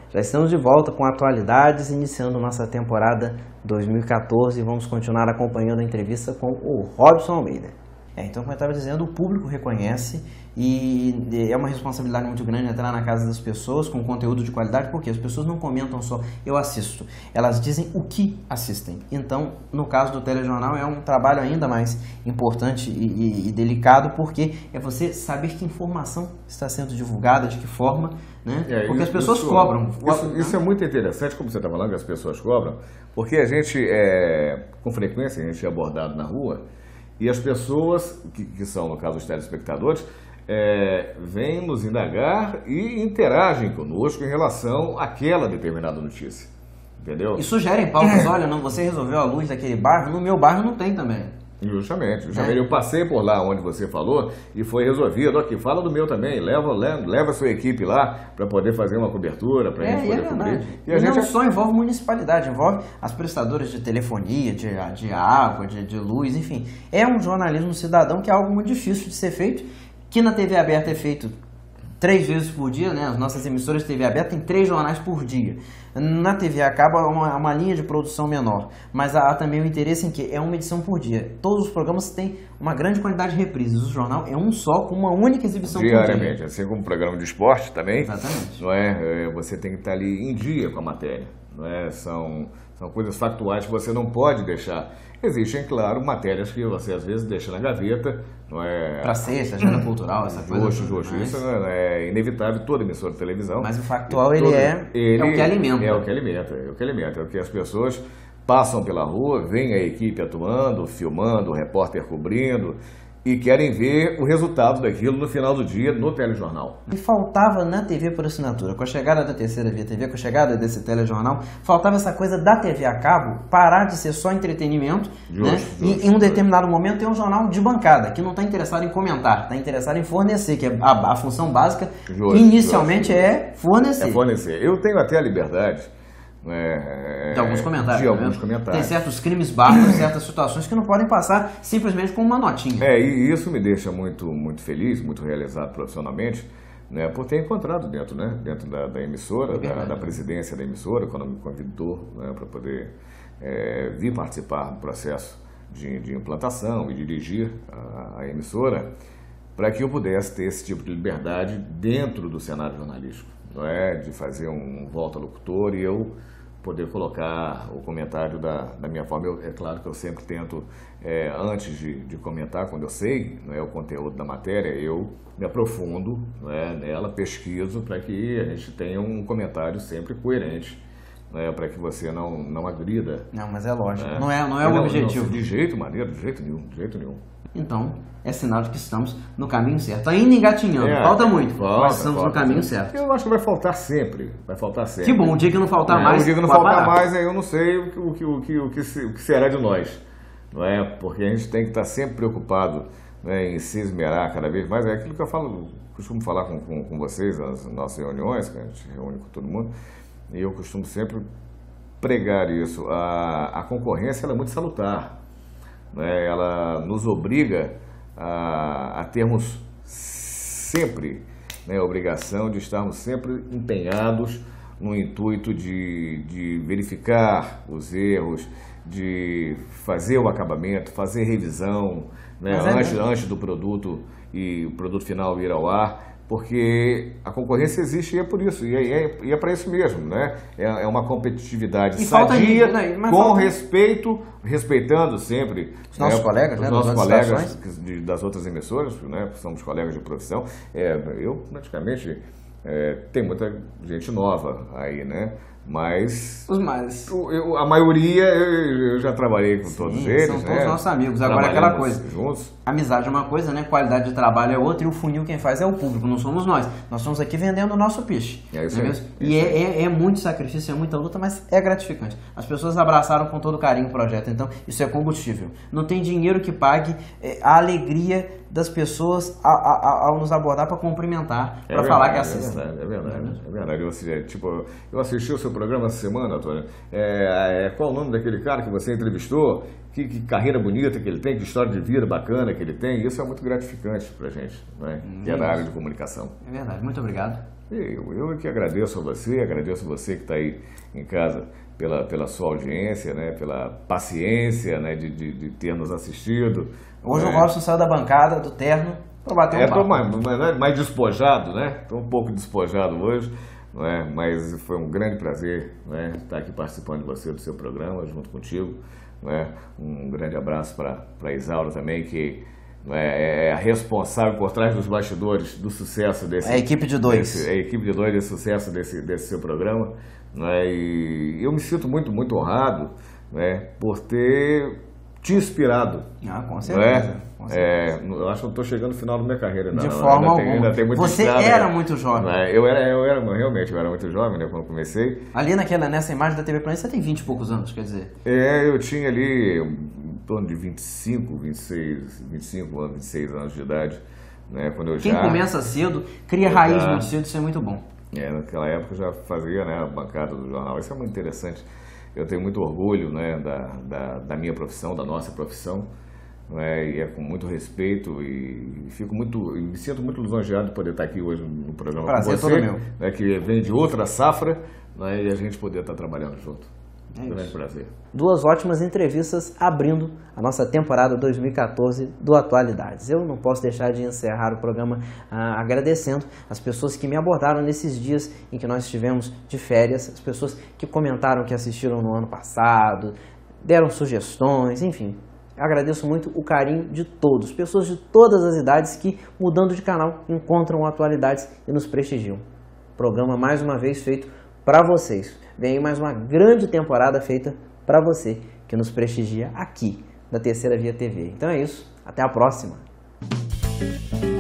Já estamos de volta com atualidades, iniciando nossa temporada 2014 e vamos continuar acompanhando a entrevista com o Robson Almeida. Então, como eu estava dizendo, o público reconhece e é uma responsabilidade muito grande entrar na casa das pessoas com conteúdo de qualidade, porque as pessoas não comentam só eu assisto, elas dizem o que assistem. Então, no caso do telejornal, é um trabalho ainda mais importante e delicado, porque é você saber que informação está sendo divulgada, de que forma, né? Porque as pessoas cobram. Isso é muito interessante, como você está falando, que as pessoas cobram, porque a gente, com frequência, a gente é abordado na rua. E as pessoas, que são, no caso, os telespectadores, vêm nos indagar e interagem conosco em relação àquela determinada notícia. Entendeu? E sugerem pautas. Olha, não, você resolveu a luz daquele bairro, no meu bairro não tem também. Justamente. Eu passei por lá onde você falou e foi resolvido. Aqui, fala do meu também, leva a sua equipe lá para poder fazer uma cobertura, para a gente poder cobrir. E a gente não só envolve municipalidade, envolve as prestadoras de telefonia, de água, de luz, enfim. É um jornalismo cidadão que é algo muito difícil de ser feito, que na TV aberta é feito 3 vezes por dia, né? As nossas emissoras de TV aberta têm 3 jornais por dia. Na TV a cabo é uma linha de produção menor, mas há também o interesse em que é uma edição por dia. Todos os programas têm uma grande quantidade de reprises. O jornal é um só, com uma única exibição por dia. Diariamente, assim como o programa de esporte também. Exatamente. Não é? Você tem que estar ali em dia com a matéria. Não é? São coisas factuais que você não pode deixar. Existem, claro, matérias que você às vezes deixa na gaveta, não é? Para sexta, agenda cultural, essa coisa. Justo. Isso é inevitável, toda emissora de televisão. Mas o factual, ele é o que alimenta. É o que alimenta, é o que as pessoas passam pela rua, veem a equipe atuando, filmando, o repórter cobrindo, e querem ver o resultado daquilo no final do dia no telejornal. E faltava na TV por assinatura, com a chegada da terceira via TV, com a chegada desse telejornal, faltava essa coisa da TV a cabo parar de ser só entretenimento, e em um determinado momento tem um jornal de bancada, que não está interessado em comentar, está interessado em fornecer, que é a função básica inicialmente é fornecer. É fornecer. Eu tenho até a liberdade de alguns comentários. Tem certos crimes bárbaros, certas situações que não podem passar simplesmente com uma notinha. E isso me deixa muito, muito feliz, muito realizado profissionalmente, né, por ter encontrado dentro da emissora, da presidência da emissora, quando me convidou, né, para poder vir participar do processo de implantação e dirigir a emissora, para que eu pudesse ter esse tipo de liberdade dentro do cenário jornalístico, não é? De fazer um volta-locutor e eu poder colocar o comentário da minha forma. É claro que eu sempre tento, antes de comentar, quando eu sei, não é, o conteúdo da matéria, eu me aprofundo, não é, nela, pesquiso, para que a gente tenha um comentário sempre coerente, né, para que você não agrida. Não, mas é lógico, não é o objetivo. De jeito maneiro, de jeito nenhum. Então, é sinal de que estamos no caminho certo. Ainda engatinhando, falta muito, mas estamos no caminho certo. Eu acho que vai faltar sempre. Que bom, o dia que não faltar mais. O dia que não faltar mais, aí eu não sei o que será de nós. Não é? Porque a gente tem que estar sempre preocupado, né, em se esmerar cada vez mais. É aquilo que eu costumo falar com vocês nas nossas reuniões, que a gente reúne com todo mundo, e eu costumo sempre pregar isso. A concorrência ela é muito salutar. Né? Ela nos obriga a termos sempre, né, a obrigação de estarmos sempre empenhados no intuito de verificar os erros, de fazer o acabamento, fazer revisão, né, antes do produto e o produto final ir ao ar, porque a concorrência existe e é por isso, e é para isso mesmo, né? É uma competitividade sadia, com respeito, respeitando sempre os nossos colegas, os nossos colegas das outras emissoras, né? Somos colegas de profissão. Eu praticamente tem muita gente nova aí, né? Mas a maioria eu já trabalhei com todos eles. São todos nossos amigos. Agora é aquela coisa, juntos. Amizade é uma coisa, né? Qualidade de trabalho é outra, e o funil quem faz é o público, não somos nós. Nós estamos aqui vendendo o nosso peixe. É isso aí. E é muito sacrifício, é muita luta, mas é gratificante. As pessoas abraçaram com todo carinho o projeto, então isso é combustível. Não tem dinheiro que pague a alegria das pessoas ao nos abordar para cumprimentar, para falar que assistem. É verdade. Eu assisti o seu programa essa semana, Antônio. Qual o nome daquele cara que você entrevistou? Que carreira bonita que ele tem, que história de vida bacana que ele tem. Isso é muito gratificante pra gente, né? Que é da área de comunicação. É verdade, muito obrigado. Eu que agradeço a você que está aí em casa pela sua audiência, né? Pela paciência, né? de ter nos assistido. Hoje o Robson saiu da bancada, do terno, para bater um papo. Estou mais despojado, né? Estou um pouco despojado hoje, não é? Mas foi um grande prazer, né? Estar aqui participando de você, do seu programa, junto contigo. Não é? Um grande abraço para a Isaura também, que é a responsável por trás dos bastidores do sucesso desse... É a equipe de dois. É a equipe de dois, desse sucesso desse seu programa. Né? E eu me sinto muito, muito honrado, né, por ter te inspirado. Com certeza. Né? Com certeza. Eu acho que eu estou chegando no final da minha carreira. De forma alguma. Ainda tem muito Você estrada, era né? muito jovem. Né? Realmente, eu era muito jovem, né, quando comecei. Ali nessa imagem da TV Planeta, você tem 20 e poucos anos, quer dizer? Eu tinha ali em torno de 25 anos, 26 anos de idade. Né, quando Quem começa cedo, cria raiz muito cedo, isso é muito bom. Naquela época eu já fazia, né, a bancada do jornal. Isso é muito interessante. Eu tenho muito orgulho, né, da minha profissão, da nossa profissão, né, e é com muito respeito e me sinto muito lisonjeado de poder estar aqui hoje no programa Prazer, com você, todo meu. né, que vem de outra safra, né, e a gente poder estar trabalhando junto. É um grande isso. prazer. 2 ótimas entrevistas abrindo a nossa temporada 2014 do Atualidades. Eu não posso deixar de encerrar o programa agradecendo as pessoas que me abordaram nesses dias em que nós estivemos de férias, as pessoas que comentaram que assistiram no ano passado, deram sugestões, enfim. Agradeço muito o carinho de todos, pessoas de todas as idades que, mudando de canal, encontram Atualidades e nos prestigiam. Programa mais uma vez feito para vocês. Vem aí mais uma grande temporada feita para você que nos prestigia aqui da Terceira Via TV. Então é isso, até a próxima!